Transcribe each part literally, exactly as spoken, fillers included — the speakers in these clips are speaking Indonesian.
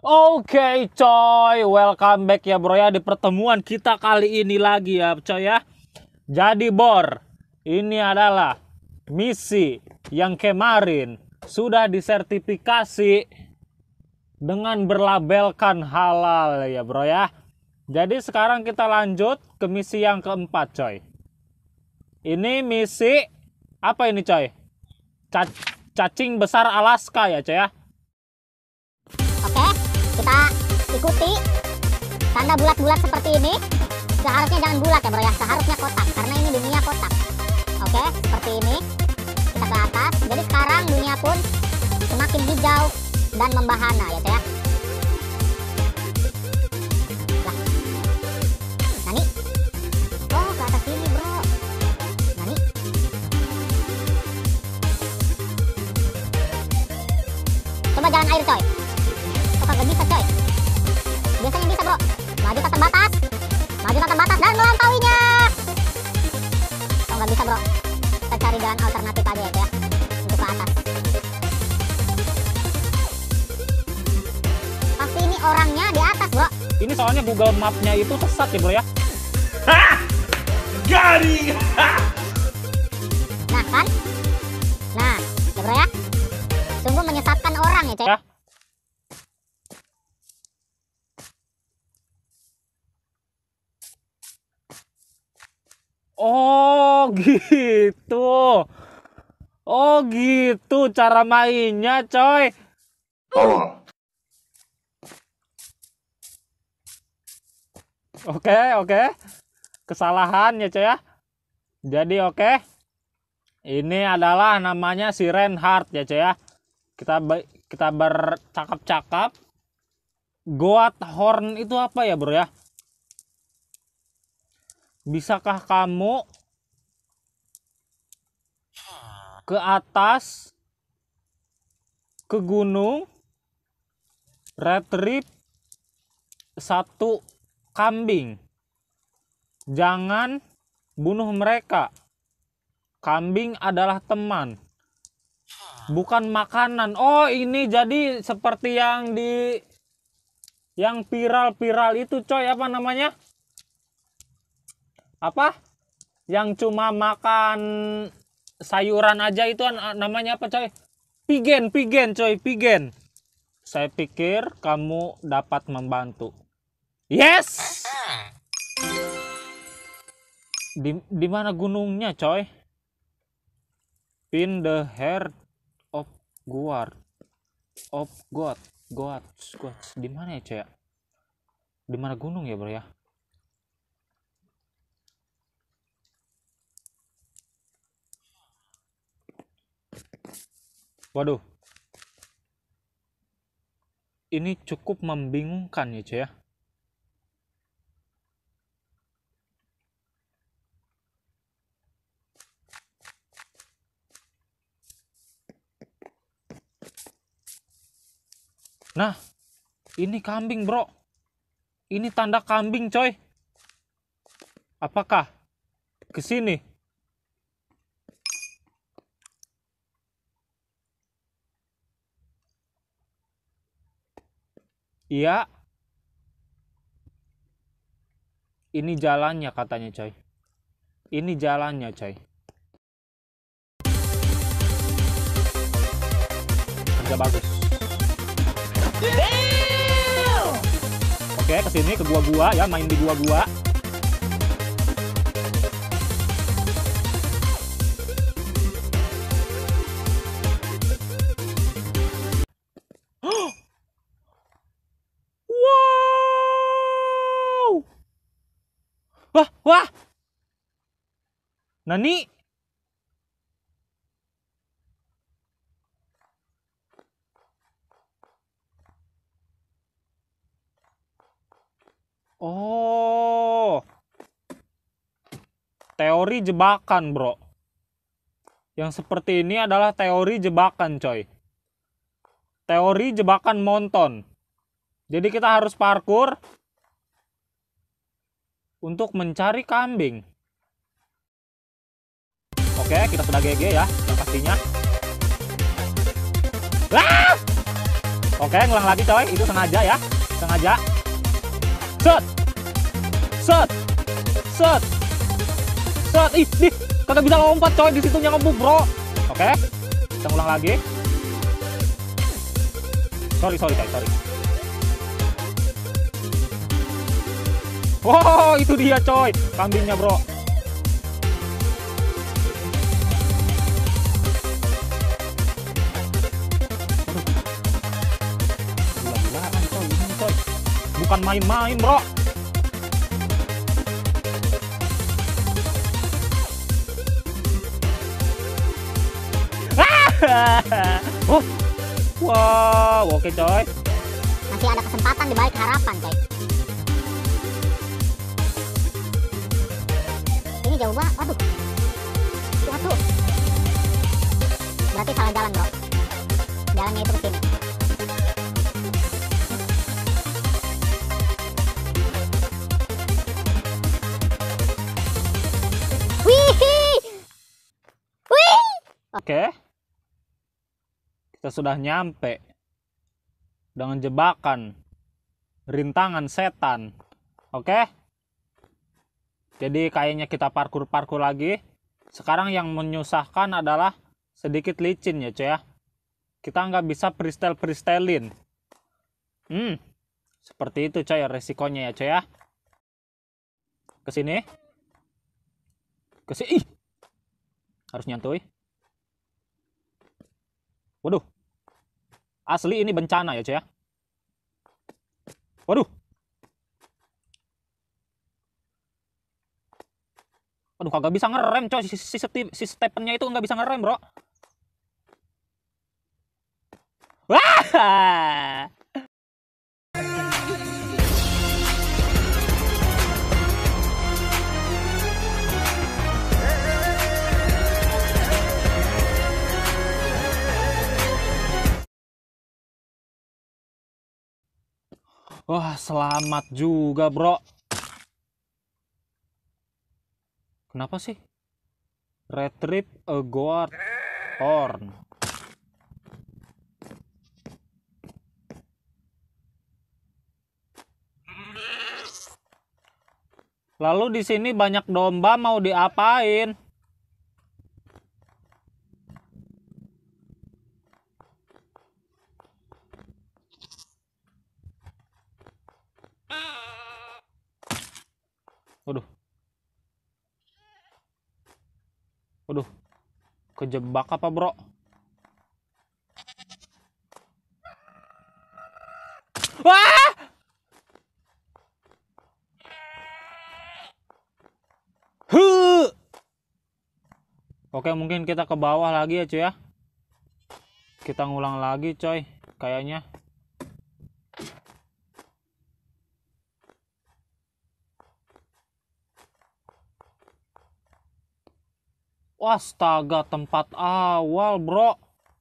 Oke coy, welcome back ya bro ya di pertemuan kita kali ini lagi ya coy ya. Jadi bor, ini adalah misi yang kemarin sudah disertifikasi dengan berlabelkan halal ya bro ya. Jadi sekarang kita lanjut ke misi yang keempat coy. Ini misi apa ini coy? Ca cacing besar Alaska ya coy ya. Oke, kita ikuti tanda bulat-bulat seperti ini. Seharusnya jangan bulat ya bro ya, seharusnya kotak karena ini dunia kotak. Oke, seperti ini. Kita ke atas. Jadi sekarang dunia pun semakin hijau dan membahana ya ya. Lah. Nani? Oh, ke atas sini bro. Nani? Coba jalan air coy. Kagak bisa coy. Biasanya bisa bro. Maju tak terbatas. Maju tak terbatas dan melampauinya. Kalau nggak bisa bro, kita cari jalan alternatif aja ya, untuk ke atas. Pasti ini orangnya di atas bro. Ini soalnya Google Map-nya itu sesat ya bro ya. Hah! Garing! Nah kan? Nah, ya bro ya. Sungguh menyesatkan orang ya coy. Ya. Oh gitu. Oh gitu cara mainnya coy. Tolong. Oke oke. Kesalahan ya coy ya. Jadi oke. Ini adalah namanya si Reinhardt ya coy ya. Kita kita bercakap-cakap. Goat horn itu apa ya bro ya? Bisakah kamu ke atas, ke gunung, retrieve satu kambing? Jangan bunuh mereka. Kambing adalah teman, bukan makanan. Oh, ini jadi seperti yang di yang viral-viral itu coy, apa namanya? Apa yang cuma makan sayuran aja itu namanya apa coy? Pigen, pigen coy, pigen. Saya pikir kamu dapat membantu. Yes. Di di mana gunungnya coy? Pin the heart of God of God God God. Di mana ya coy? Di mana gunung ya bro ya? Waduh, ini cukup membingungkan ya cuy ya. Nah, ini kambing bro. Ini tanda kambing coy. Apakah ke sini? Iya. Ini jalannya katanya coy. Ini jalannya coy. Kerja bagus. Oke, kesini ke gua-gua ya, main di gua-gua. Wah, wah. Nani? Oh. Teori jebakan, bro. Yang seperti ini adalah teori jebakan, coy. Teori jebakan monton. Jadi kita harus parkur untuk mencari kambing. Oke, kita sudah G G ya, yang pastinya. Ah! Oke, ngulang lagi coy. Itu sengaja ya. Sengaja. Set. Set. Set. Set. Ih, ih. Kagak bisa lompat coy. Di situnya ngebuk, bro. Oke. Kita ngulang lagi. Sorry, sorry coy, sorry. Wow, itu dia coy. Kambingnya, bro. Bukan main-main, bro. Oh. Wow, oke coy. Masih ada kesempatan di balik harapan, coy. Ini jauh banget. Waduh. Waduh. Berarti salah jalan, bro. Jalannya itu ke sini. Oke, kita sudah nyampe dengan jebakan rintangan setan. Oke, jadi kayaknya kita parkur-parkur lagi. Sekarang yang menyusahkan adalah sedikit licin ya coy ya. Kita nggak bisa freestyle-freestylein. Hmm, seperti itu coy resikonya ya coy ya. Kesini, kesini, harus nyantui. Waduh, asli ini bencana ya coy ya. Waduh, waduh kagak bisa ngerem coy, si, si, si Stephennya itu nggak bisa ngerem bro. Wah, wah, selamat juga, bro. Kenapa sih? Retrieve a gourd horn. Lalu di sini banyak domba, mau diapain? Waduh. Waduh. Kejebak apa, bro? Wah! Huh! Oke, mungkin kita ke bawah lagi ya, cuy ya. Kita ngulang lagi, coy. Kayaknya. Astaga, tempat awal, bro.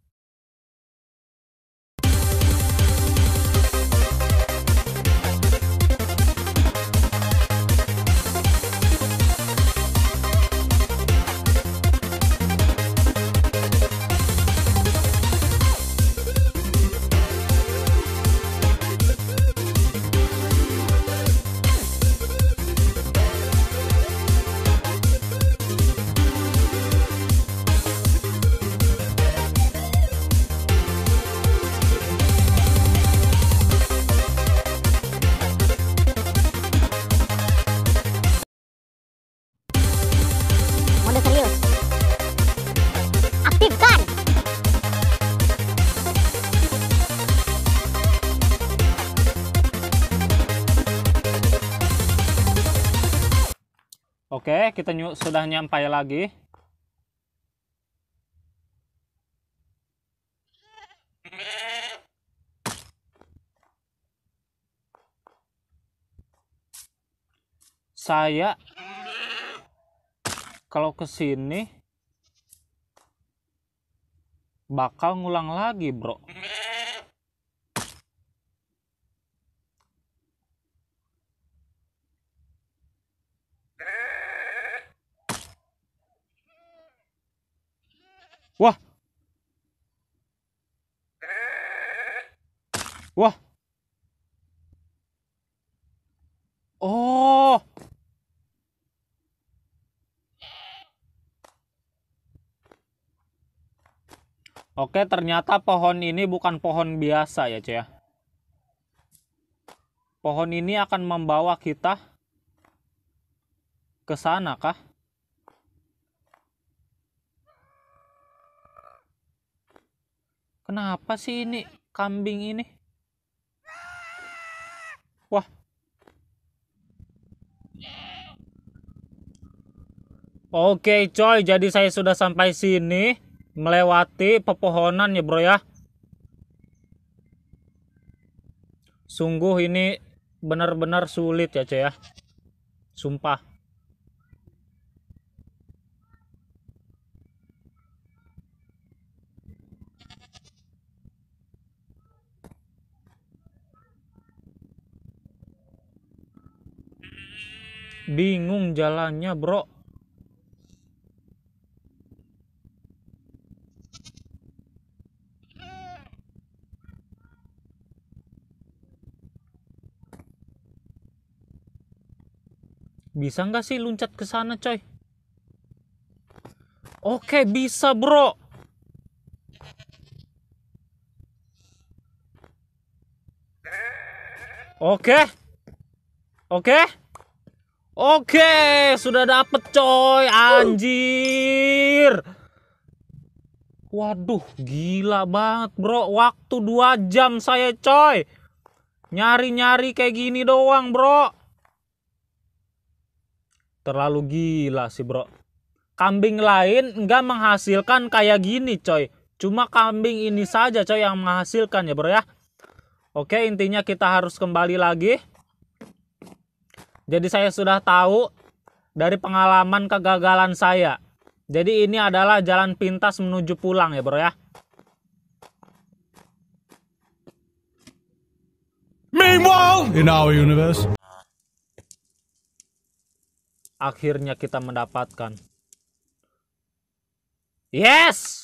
Mode serius. Aktifkan. Oke, kita ny sudah nyampai lagi. Saya kalau ke sini bakal ngulang lagi, bro. Wah. Wah. Oh. Oke, ternyata pohon ini bukan pohon biasa ya, cuy ya. Pohon ini akan membawa kita ke sana kah? Kenapa sih ini kambing ini? Wah. Oke coy, jadi saya sudah sampai sini, melewati pepohonan ya bro ya. Sungguh ini benar-benar sulit ya coy ya. Sumpah. Bingung jalannya bro. Bisa nggak sih loncat ke sana coy? Oke bisa bro. Oke. Oke. Oke, sudah dapet coy, anjir. Waduh, gila banget bro. Waktu dua jam saya coy. Nyari-nyari kayak gini doang bro. Terlalu gila sih bro. Kambing lain nggak menghasilkan kayak gini coy. Cuma kambing ini saja coy yang menghasilkan ya bro ya. Oke, intinya kita harus kembali lagi. Jadi saya sudah tahu dari pengalaman kegagalan saya. Jadi ini adalah jalan pintas menuju pulang ya bro ya. Meanwhile, in our universe. Akhirnya kita mendapatkan. Yes!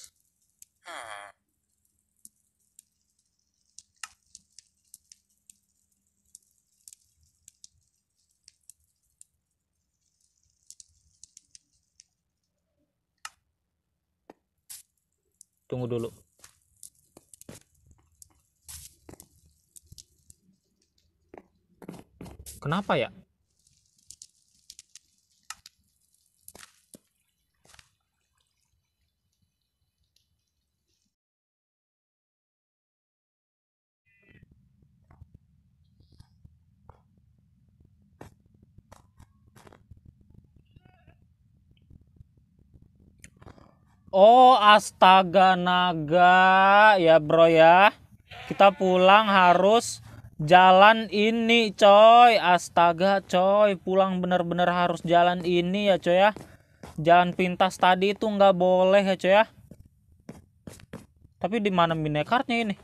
Tunggu dulu. Kenapa ya? Oh, astaga naga ya bro ya. Kita pulang harus jalan ini coy. Astaga coy, pulang bener-bener harus jalan ini ya coy ya. Jalan pintas tadi itu nggak boleh ya coy ya. Tapi di mana minikartnya ini?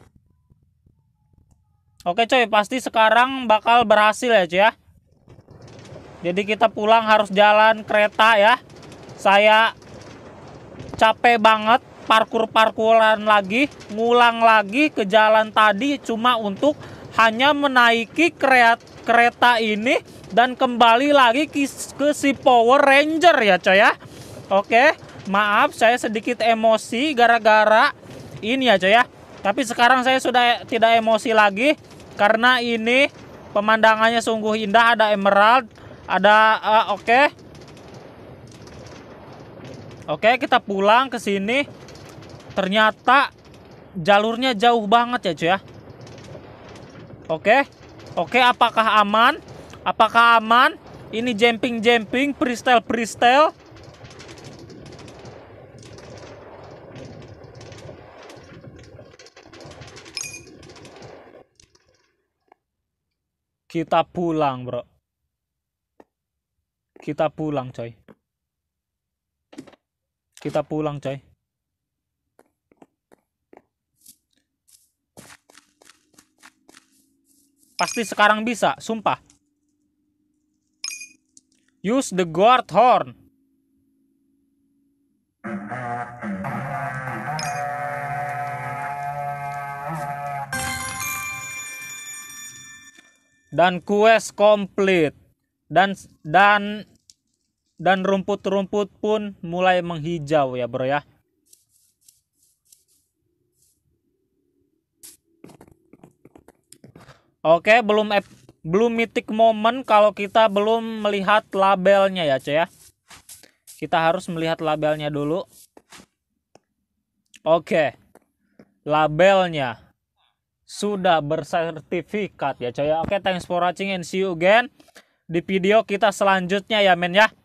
Oke coy, pasti sekarang bakal berhasil ya coy ya. Jadi kita pulang harus jalan kereta ya. Saya capek banget parkur-parkuran lagi, ngulang lagi ke jalan tadi cuma untuk hanya menaiki kereta ini dan kembali lagi ke, ke si Power Ranger ya coy ya. Oke, maaf saya sedikit emosi gara-gara ini ya coy ya. Tapi sekarang saya sudah tidak emosi lagi karena ini pemandangannya sungguh indah, ada emerald, ada uh, oke. Okay. Oke, kita pulang ke sini. Ternyata jalurnya jauh banget ya, cuy ya. Oke. Oke, apakah aman? Apakah aman? Ini jumping-jumping, freestyle-freestyle. Kita pulang, bro. Kita pulang, coy. Kita pulang coy. Pasti sekarang bisa, sumpah. Use the guard horn. dan quest complete, dan dan dan rumput-rumput pun mulai menghijau ya bro ya. Oke, belum belum mythic moment kalau kita belum melihat labelnya ya cuy ya. Kita harus melihat labelnya dulu. Oke, labelnya sudah bersertifikat ya coy. Oke, thanks for watching and see you again di video kita selanjutnya ya men ya.